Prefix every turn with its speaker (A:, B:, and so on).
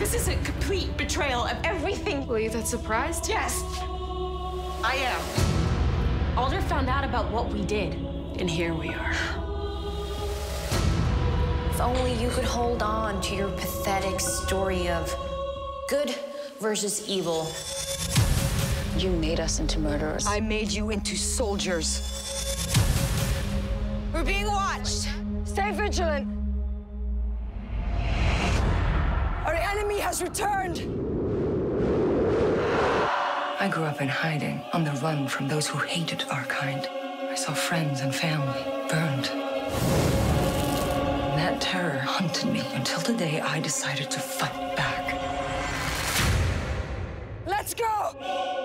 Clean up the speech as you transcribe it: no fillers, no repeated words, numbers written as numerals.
A: This is a complete betrayal of everything.
B: Were you that surprised?
A: Yes, I am.
B: Alder found out about what we did, and here we are.
C: If only you could hold on to your pathetic story of good versus evil.
D: You made us into murderers.
A: I made you into soldiers. We're being watched. Stay vigilant. Our enemy has returned.
D: I grew up in hiding, on the run from those who hated our kind. I saw friends and family burned. And that terror hunted me until the day I decided to fight back.
A: Let's go!